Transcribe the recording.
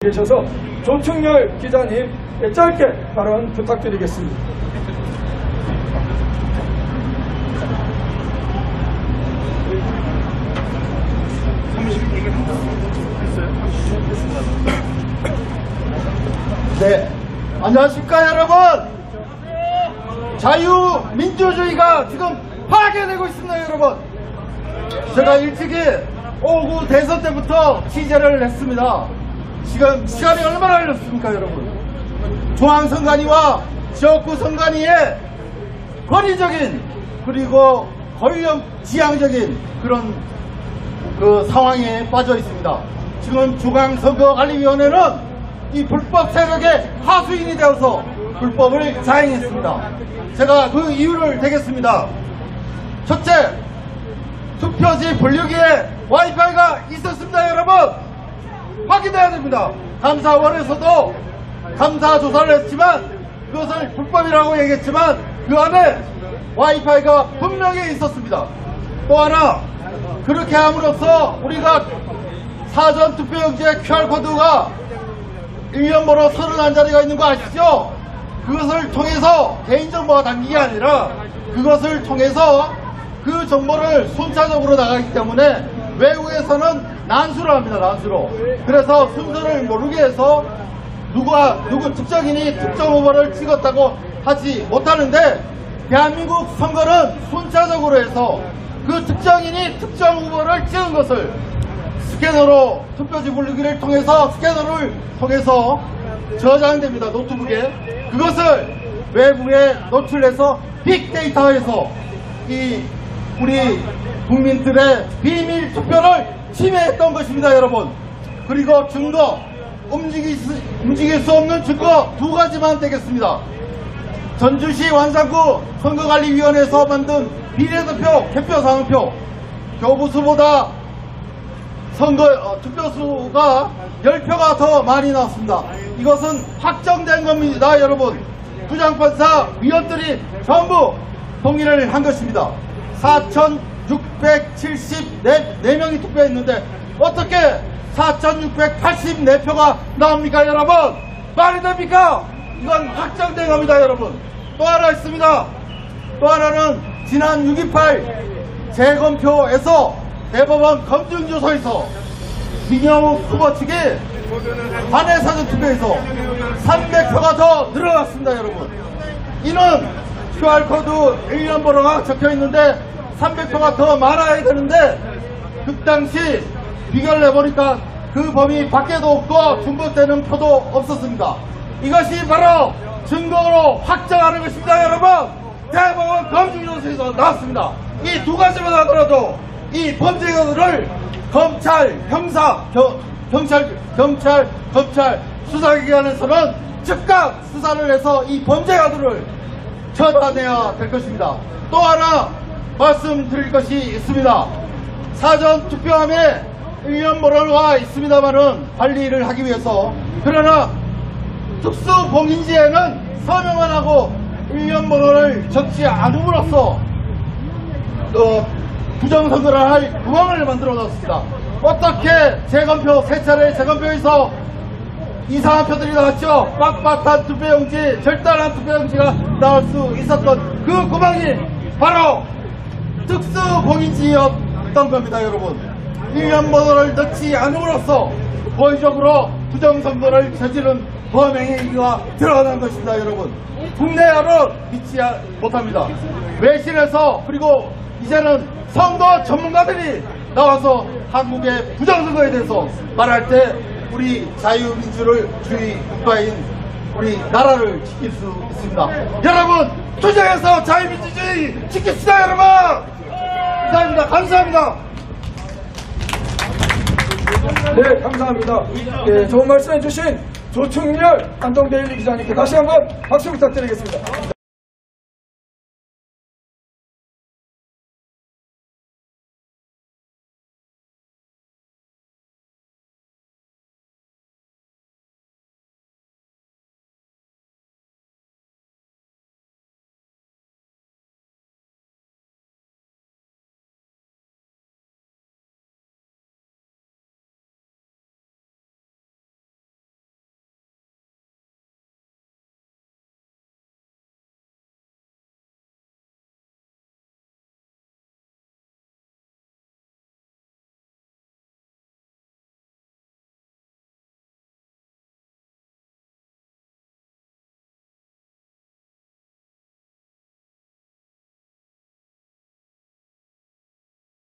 계셔서 조충렬 기자님 짧게 발언 부탁드리겠습니다. 네, 안녕하십니까 여러분. 자유민주주의가 지금 파괴되고 있습니다 여러분. 제가 일찍이 오후 대선 때부터 취재를 했습니다. 지금 시간이 얼마나 걸렸습니까 여러분. 중앙선관위와 지역구 선관위의 권위적인 그리고 권력지향적인 그런 상황에 빠져 있습니다. 지금 중앙선거관리위원회는 이 불법 세력의 하수인이 되어서 불법을 자행했습니다. 제가 그 이유를 대겠습니다. 첫째, 투표지 분류기에 와이파이가 있었습니다 여러분. 확인해야 됩니다. 감사원에서도 감사 조사를 했지만 그것을 불법이라고 얘기했지만 그 안에 와이파이가 분명히 있었습니다. 또 하나, 그렇게 함으로써 우리가 사전 투표용지에 QR코드가 일련번호 31자리가 있는 거 아시죠? 그것을 통해서 개인정보가 담긴 게 아니라 그것을 통해서 그 정보를 순차적으로 나가기 때문에 외국에서는 난수로 합니다. 난수로. 그래서 순서를 모르게 해서 누구 특정인이 특정 후보를 찍었다고 하지 못하는데, 대한민국 선거는 순차적으로 해서 그 특정인이 특정 후보를 찍은 것을 스캐너로, 투표지 분류기를 통해서 스캐너를 통해서 저장됩니다. 노트북에. 그것을 외부에 노출해서 빅데이터에서 우리 국민들의 비밀 투표를 침해했던 것입니다 여러분. 그리고 증거, 움직일 수 없는 증거 두 가지만 되겠습니다. 전주시 완산구 선거관리위원회에서 만든 비례대표 개표 상황표, 교부수보다 투표수가 10표가 더 많이 나왔습니다. 이것은 확정된 겁니다 여러분. 부장판사 위원들이 전부 동의를 한 것입니다. 4,674명이 투표했는데 어떻게 4,684표가 나옵니까 여러분? 말이 됩니까? 이건 확정된 겁니다 여러분. 또 하나 있습니다. 또 하나는 지난 6.28 재검표에서 대법원 검증조서에서 민영욱 후보 측이 관내 사전투표에서 300표가 더 늘어났습니다 여러분. 이는 QR코드 일련번호가 적혀있는데 300표가 더 많아야 되는데 그 당시 비교를 해보니까 그 범위 밖에도 없고 중복되는 표도 없었습니다. 이것이 바로 증거로 확정하는 것입니다 여러분. 대법원 검증조서에서 나왔습니다. 이 두 가지만 하더라도 이 범죄자들을 검찰, 형사, 경찰 수사기관에서는 즉각 수사를 해서 이 범죄자들을 처단해야 될 것입니다. 또 하나 말씀드릴 것이 있습니다. 사전 투표함에 일련번호가 있습니다만은 관리를 하기 위해서, 그러나 특수 봉인지에는 서명만 하고 일련번호를 적지 않음으로써 부정선거를 할 구멍을 만들어 놨습니다. 어떻게 재검표, 세 차례 재검표에서 이상한 표들이 나왔죠. 빡빡한 투표용지, 절단한 투표용지가 나올 수 있었던 그 구멍이 바로 특수공인지였던 겁니다 여러분. 일련번호를 넣지 않음으로써 고의적으로 부정선거를 저지른 범행행위가 드러난 것입니다 여러분. 국내와는 믿지 못합니다. 외신에서, 그리고 이제는 선거 전문가들이 나와서 한국의 부정선거에 대해서 말할 때 우리 자유민주주의 국가인 우리 나라를 지킬 수 있습니다. 여러분, 투쟁해서 자유민주주의 지킵시다 여러분. 감사합니다. 감사합니다. 네, 감사합니다. 네, 좋은 말씀 해주신 조충렬 안동데일리 기자님께 다시 한번 박수 부탁드리겠습니다.